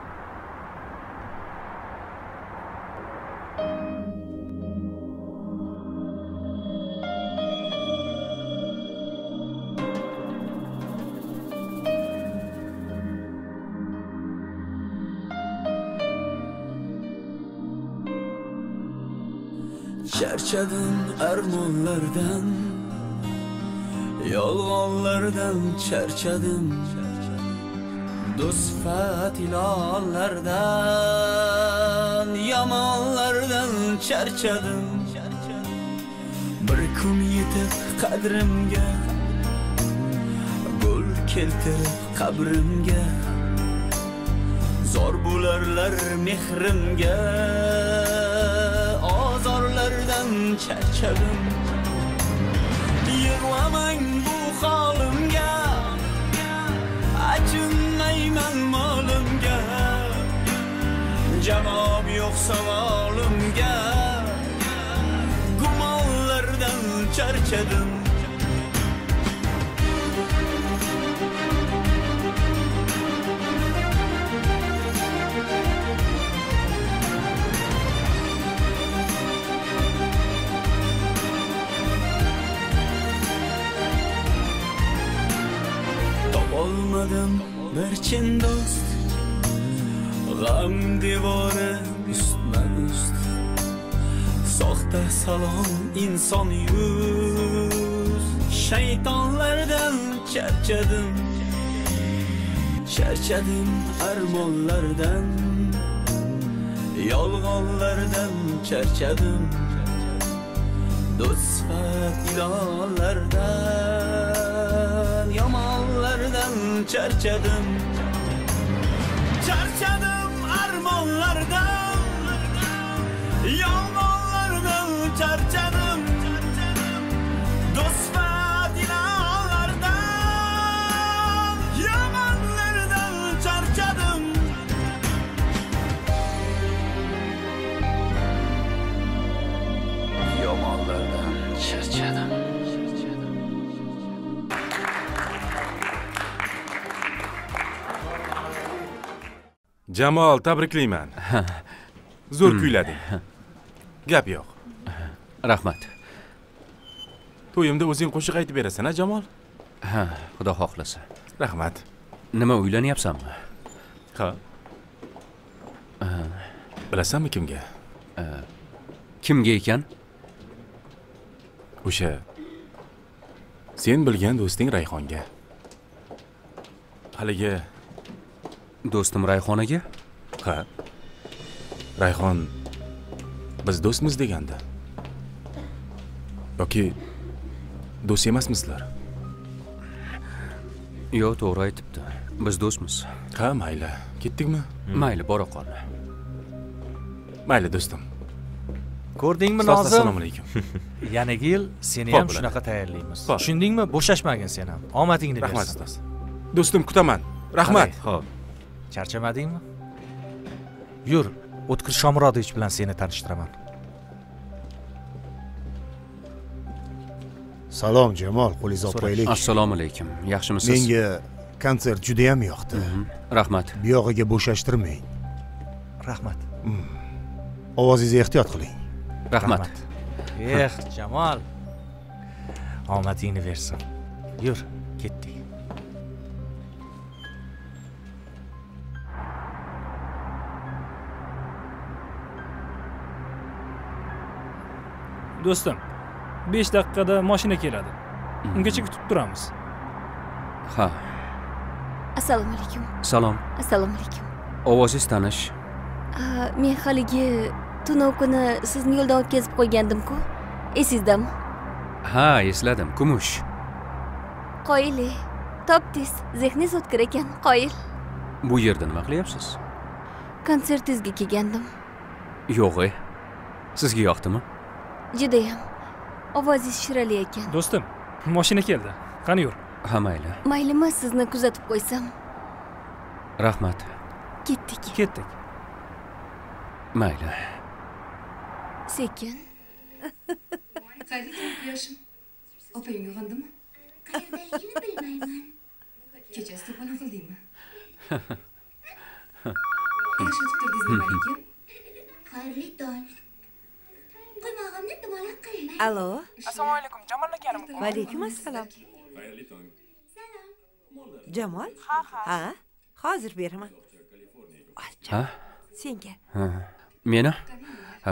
Charchadim armonlardan, yolg'onlardan charchadim, do'st-fat ilonlardan, yomonlardan charchadim. Bir kun yetib qadrimga, gul keltirib qabrimga, zor bo'larlar mehrimga. Ozorlardan charchadim. Yig'lamang bu holimga, achinmayman molimga. Javob yo'q savolimga, gumonlardan charchadim. Olmadım bir chin do'st, g'am devori ustma-ust. Soxta salom inson yuz, shaytonlardan charchadim. Charchadim armonlardan, yolg'onlardan charchadim. Do'st-fat ilonlardan, yomonlardan charchadim. Charchadim armonlardan, yomonlardan charchadim. Do'st-fat ilonlardan, yomonlardan charchadim. Yomonlardan charchadim. Jamol, tabriklayman. Zo'r kuylading. Gap yo'q. Rahmat. To'yimda o'zing qo'shiq aytib berasan, ha, Jamol? Ha, xudo xohlasa. Rahmat. Nima uylanyapsanmi? Ha. Bilasanmi kimga? Kimga ekan? O'sha sen bilgan do'sting Rayhonga. Haligi do'stim Rayhonaga? Ha. Rayhon biz do'stmiz deganda. Yoki do'st emasmizlar? Yo'q, to'g'ri aytibdi. Biz do'stmiz. Ha, mayli. Ketdikmi? Mayli, bora qol. Mayli, do'stim. Ko'rdingmi, Nozim? Assalomu alaykum. Yangi yil seni ham shunaqa tayyorlaymiz. Tushundingmi? Bo'shashmagin sen ham. Omadingni bersin. Rahmat, ustoz. Do'stim, kutaman. Rahmat. Xo'p. Charchamadingmi? Yur, O'tkir Shomurodovich bilan seni tanishtiraman. Salom Jamol, qo'lingizni olib qo'yaylik. Assalomu alaykum. Yaxshimisiz? Menga konsert juda ham yoqdi. Rahmat. Bu yog'iga bo'shashtirmang. Rahmat. Ovozingizni ehtiyot qiling. Rahmat. Jamol. Omadingni bersin. Yur, ketdik. Do'stim, 5 daqiqada mashina keladi. Ungacha kutib turamiz. Ha. Assalomu alaykum. Salom. Assalomu alaykum. Ovozingiz tanish. Men haligi tunov kuni sizni yo'ldan o'tkazib qo'ygandim-ku. Esizdami? Ha, esladim. Kumush. Qoyili. Topdingiz. Zehningiz o'tkir ekan, qoyil. Bu yerda nima qilyapsiz? Konsertingizga kelgandim. Yo'q-e. Sizga yoqdimi? Judayam. Ovozingiz shirali ekan. Do'stim, mashina keldi. Qani yur. Ha, mayli. Maylimi, sizni kuzatib qo'ysam? Rahmat. Ketdik. Ketdik. Mayli. Sekin. Opang uyg'ondimi? Qayerdaligini bilmayman. Kechasi to'polon qildingmi? Yaxshi o'tirdingizmi, Malika? Xayrli tong. Qimog'imni dumalab qilmang. Alo. Assalomu alaykum, Jamol akanim. Va alaykum assalom. Xayrli tong. Jamol? Ha, hozir beraman. Ha? Senga. Meni? Ha.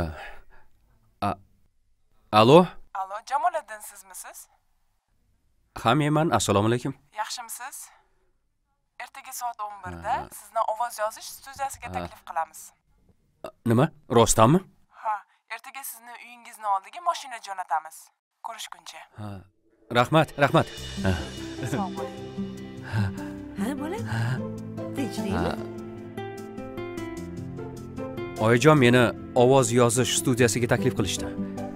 Alo? Alo, Jamoliddin sizmisiz? Ha, menman. Assalomu alaykum. Yaxshimisiz? Ertaga soat 11da sizni ovoz yozish studiyasiga taklif qilamiz. Nima? Rostdanmi? Ha, ertaga sizni uyingizni oldiga mashina jo'natamiz. Ko'rishguncha. Ha. Rahmat. Sog' bo'ling. Ha, bola? Tinchlikmi? Oyijon meni ovoz yozish studiyasiga taklif qilishdi.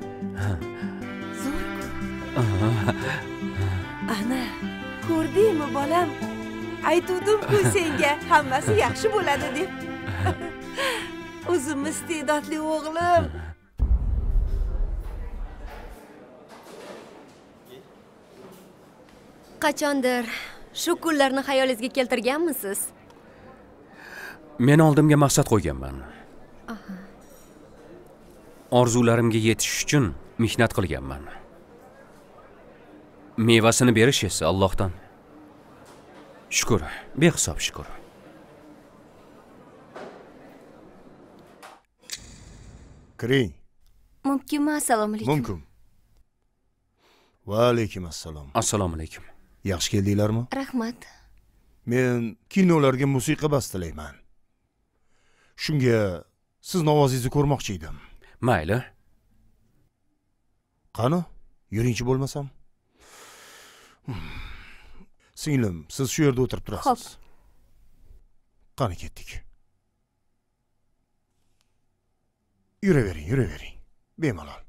Ana, ko'rdingmi bolam? Aytuvdim-ku senga, hammasi yaxshi bo'ladi deb. O'zim iste'dodli o'g'lim. Qachondir shu kunlarni xayolingizga keltirganmisiz? Men oldimga maqsad qo'yganman. Orzularimga yetish uchun mehnat qilganman. Mevasini berish esa Allohdan. Shukr, behisob shukr. Kiring. Mumkinmi? Assalomu alaykum. Mumkin. Va alaykum assalom. Assalomu alaykum. Yaxshi keldinglarmi? Rahmat. Men kinolarga musiqa bastalayman. Shunga sizning ovozingizni ko'rmoqchi edim. Mayli. Qani, yuringchi bo'lmasam? Singlim, siz shu yerda o'tirib turasiz. Qani ketdik. Yuravering. Bemalol.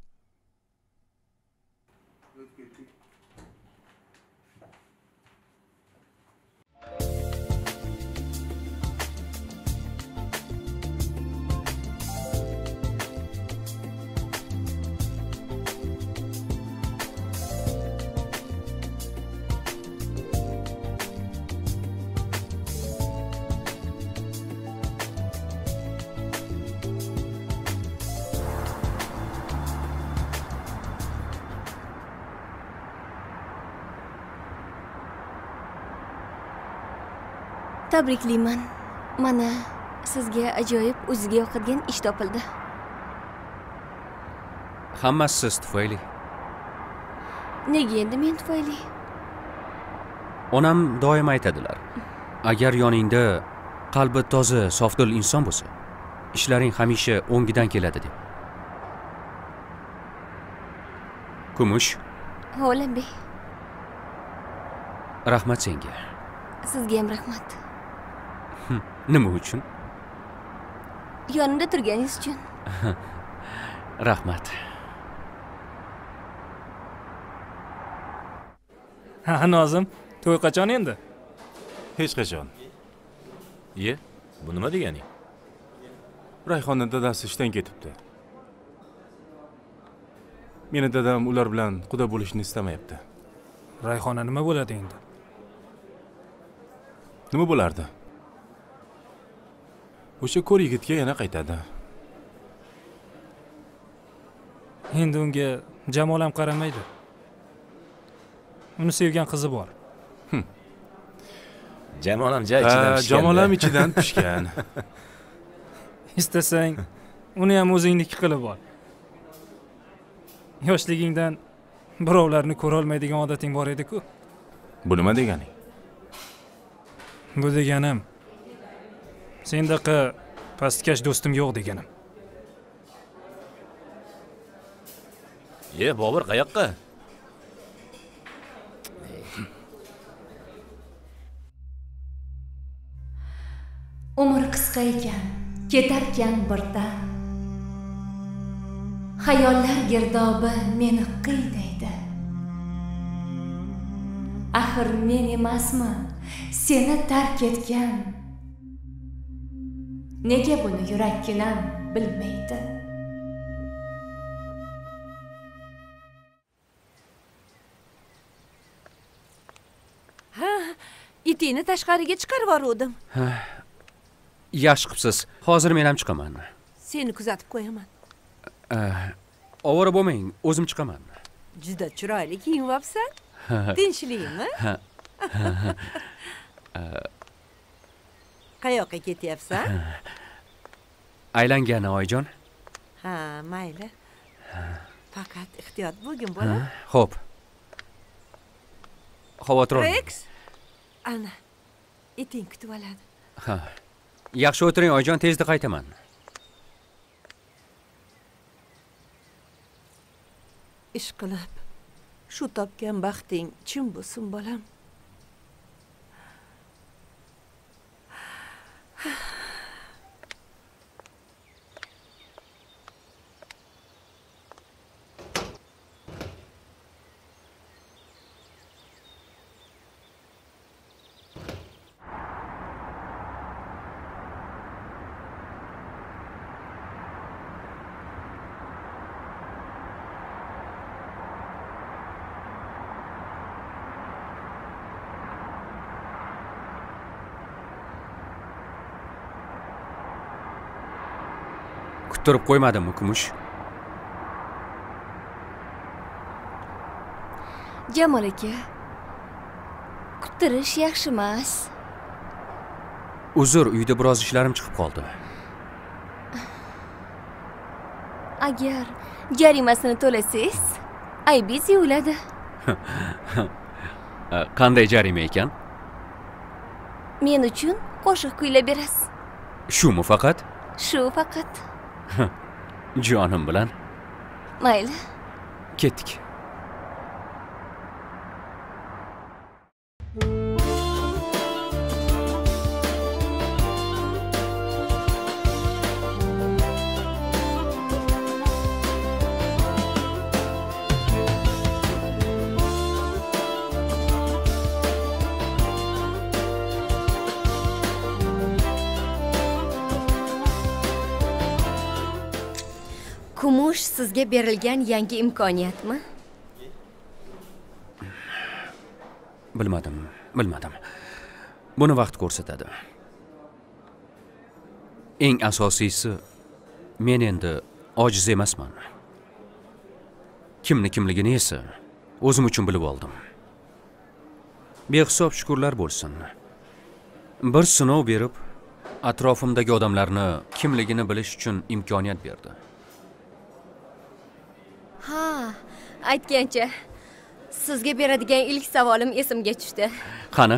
Tabriklayman. Mana sizga ajoyib o'ziga yoqadigan ish topildi. Hammasi siz tufayli. Nega endi men tufayli? Onam doim aytadilar. Agar yoningda qalbi toza, sofdil inson bo'lsa, ishlaring hamisha o'ngidan keladi deb. Kumush. O'lambek. Rahmat senga. Sizga ham rahmat. Nima uchun? Yonimda turganingiz uchun. Rahmat. Ha, Nozim, to'y qachon endi? Hech qachon. Ye, bu nima deganing? Rayhonning dadasi ishdan ketibdi. Meni dadam ular bilan quda bo'lishni istamayapti. Rayhona nima bo'ladi endi? Nima bo'lardi? O'sha ko'r yigitga yana qaytadi. Endi unga Jamol ham qaramaydi. Uni sevgan qizi bor. Jamol ham ichidan pishgan. Jamol ham ichidan pishgan. Istasang, uni ham o'zingniki qilib ol. Yoshligingdan birovlarni ko'ra olmaydigan odating bor edi-ku. Bu nima deganing? Bu deganim sendaqa pastkash do'stim yo'q deganim. Ye, Bobur qayoqqa? Umr qisqa ekan, ketarkan birdan. Xayollar girdobi meni qiydaydi. Axir men emasman seni tark etgan. Nega buni yurakkinam bilmaydi? Itingni tashqariga chiqarib yubordim. Yaxshi qilibsiz. Hozir men ham chiqaman. Seni kuzatib qo'yaman. Ovora bo'lmang, o'zim chiqaman. Juda chiroyli kiyinibsan. Tinchlikmi? Qayoqqa ketyapsan? Aylangani oyijon. Ha, mayli. Faqat ehtiyot bo'lgin bola. Xo'p. Xavotir olmang. Rex, ana, iting kutib oladi. Ha. Yaxshi o'tiring oyijon, tezda qaytaman. Ish qilib, shu topgan baxting chin bo'lsin bolam. Kuttirib qo'ymadimmi, Kumush? Jamol aka, kuttirish yaxshi emas. Uzr, uyda biroz ishlarim chiqib qoldi. Agar jarimasini to'lasangiz, aybingiz yuviladi. Qanday jarima ekan? Men uchun qo'shiq kuylab berasiz. Shumi faqat? Shu faqat. Jonim bilan. Mayli. Ketdik. Kumush sizga berilgan yangi imkoniyatmi? Bilmadim. Buni vaqt ko'rsatadi. Eng asosiysi, men endi ojiz emasman. Kimligini esa o'zim uchun bilib oldim. Behisob shukrlar bo'lsin. Bir sinov berib, atrofimdagi odamlarni kimligini bilish uchun imkoniyat berdi. Ha, aytgancha, sizga beradigan ilk savolim esimga tushdi. Qani?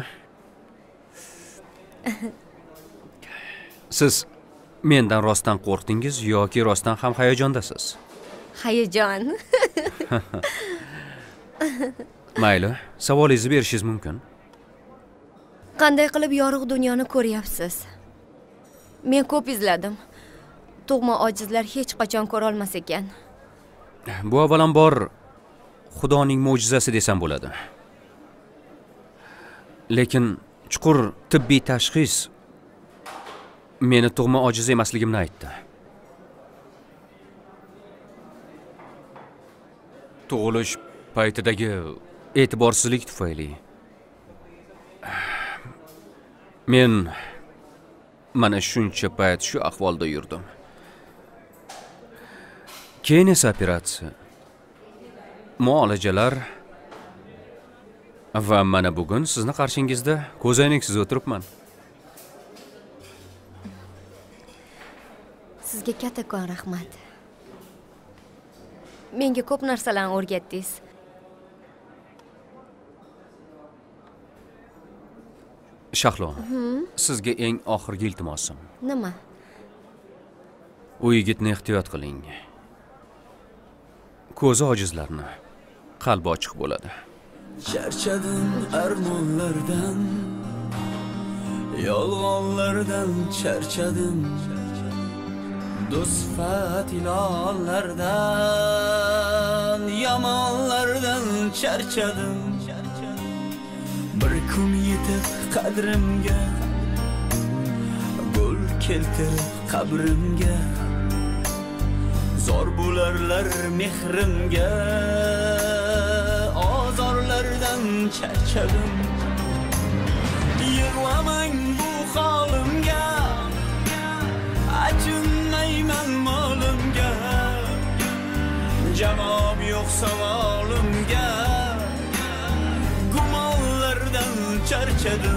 Siz mendan rostdan qo'rqdingiz yoki rostdan ham hayajondasiz? Hayajon. Mayli, savolingizni berishingiz mumkin. Qanday qilib yorug' dunyoni ko'ryapsiz? Men ko'p izladim. Tug'ma ojizlar hech qachon ko'ra olmas ekan. Bu avvalambor Xudoning mo'jizasi desam bo'ladi. Lekin chuqur tibbiy tashxis meni tug'ma ojiz emasligimni aytdi. Tug'ilish paytidagi e'tiborsizlik tufayli men mana shuncha payt shu ahvolda yurdim. Keyin esa operatsiya, muolajalar va mana bugun sizni qarshingizda ko'zoynaksiz o'tiribman. Sizga kattakon rahmat. Menga ko'p narsalarni o'rgatdingiz. Shahlo, sizga eng oxirgi iltimosim. Nima? U yigitni ehtiyot qiling. Ko'zi ojizlarni, qalbi ochiq bo'ladi. Charchadim armonlardan, yolg'onlardan charchadim. Do'sfat ilonlardan, yomonlardan charchadim. Bir kun yetib qadrimga, gul keltirib qabrimga. Zor bo'larlar mehrimga, ozorlardan charchadim. yig'lamang bu holimga, achinmayman molimga, javob yo'q savolimga, gumonlardan charchadim.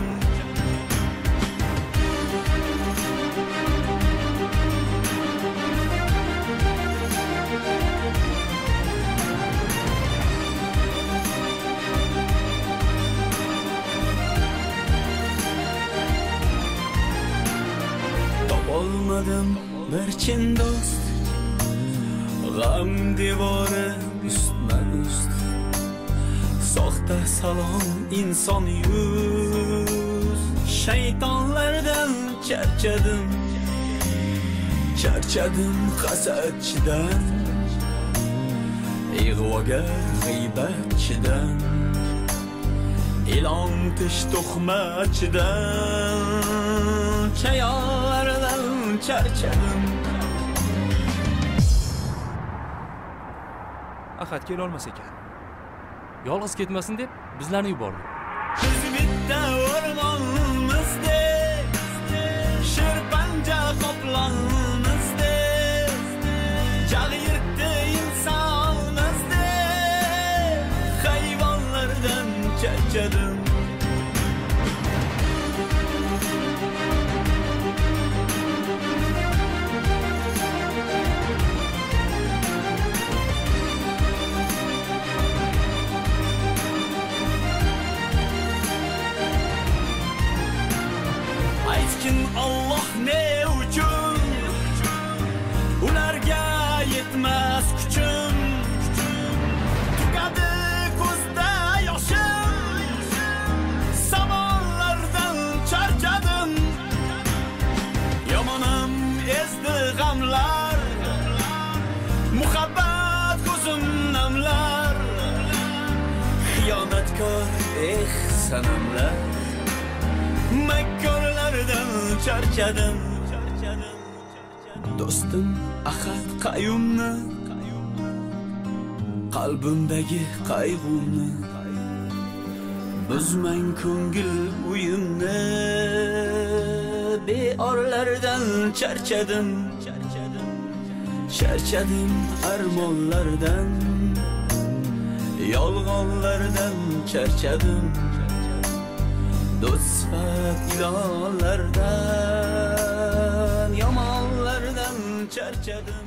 Olmadım bir chin do'st, g'am devori ustma ust, soxta salom inson yuz, shaytonlardan charchadim, charchadim hasadchidan, ig'vogar g'iybatchidan, ilon tish tuhmatchidan, chayonlardan charchadim. Ahad kelolmas ekan. Yolg'iz ketmasin deb bizlarni yubordi. Biz bitta o'rmonimizdek, sherpanja qoplonimizdek, jag'irdi insonimizdek, hayvonlardan charchadim. Allah ne uchun, ularga yetmas kuchim, tugadi ko'zda yoshim, savollardan charchadim, yomonam ezdi g'amlar, muhabbat ko'zim namlar, xiyonatkor sanamlar, makkorlardan charchadim. Do'stim Ahad Qayumni, qalbimdagi qayg'umni, buzmang ko'ngil uyimni, beorlardan charchadim, charchadim armonlardan, yolg'onlardan charchadim, do'st-sifat ilonlardan, yomonlardan charchadim.